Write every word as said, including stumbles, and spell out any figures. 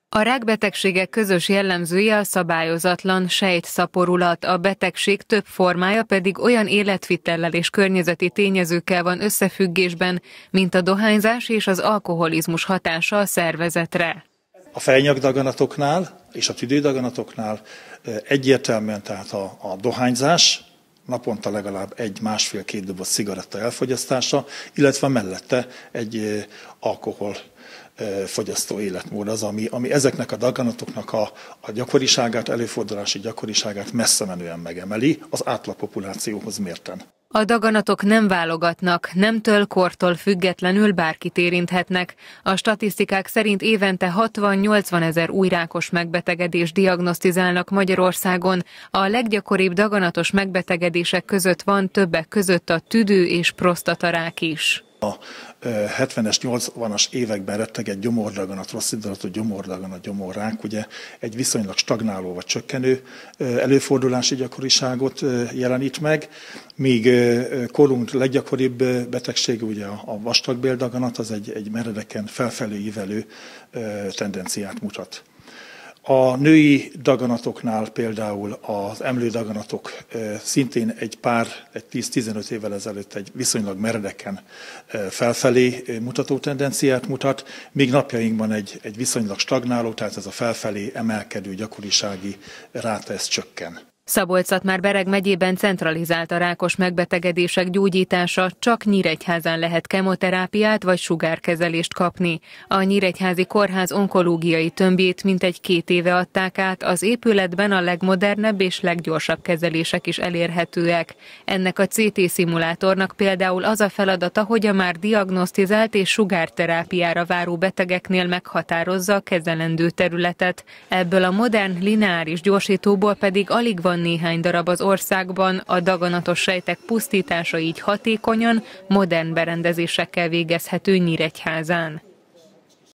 A rákbetegségek közös jellemzője a szabályozatlan sejtszaporulat, a betegség több formája pedig olyan életvitellel és környezeti tényezőkkel van összefüggésben, mint a dohányzás és az alkoholizmus hatása a szervezetre. A fejnyakdaganatoknál és a tüdődaganatoknál egyértelműen tehát a, a dohányzás, naponta legalább egy másfél-két doboz cigaretta elfogyasztása, illetve mellette egy alkohol fogyasztó életmód az, ami, ami ezeknek a daganatoknak a, a gyakoriságát, előfordulási gyakoriságát messze menően megemeli az átlagpopulációhoz mérten. A daganatok nem válogatnak, nemtől, kortól függetlenül bárkit érinthetnek. A statisztikák szerint évente hatvan-nyolcvan ezer új rákos megbetegedést diagnosztizálnak Magyarországon. A leggyakoribb daganatos megbetegedések között van többek között a tüdő- és prostatarák is. A hetvenes, nyolcvanas években rettegett gyomordaganat, rossz indulatú gyomordaganat, gyomorrák, ugye egy viszonylag stagnáló vagy csökkenő előfordulási gyakoriságot jelenít meg, míg korunk leggyakoribb betegsége, ugye a vastagbéldaganat, az egy, egy meredeken felfelé ívelő tendenciát mutat. A női daganatoknál például az emlődaganatok szintén egy pár, egy tíz-tizenöt évvel ezelőtt egy viszonylag meredeken felfelé mutató tendenciát mutat, míg napjainkban egy, egy viszonylag stagnáló, tehát ez a felfelé emelkedő gyakorisági ráta, ez csökken. Szabolcs-Szatmár-Bereg megyében centralizált a rákos megbetegedések gyógyítása, csak Nyíregyházán lehet kemoterápiát vagy sugárkezelést kapni. A Nyíregyházi Kórház onkológiai tömbjét mintegy két éve adták át, az épületben a legmodernebb és leggyorsabb kezelések is elérhetőek. Ennek a cé té-szimulátornak például az a feladata, hogy a már diagnosztizált és sugárterápiára váró betegeknél meghatározza a kezelendő területet. Ebből a modern lineáris gyorsítóból pedig alig van néhány darab az országban, a daganatos sejtek pusztítása így hatékonyan, modern berendezésekkel végezhető Nyíregyházán.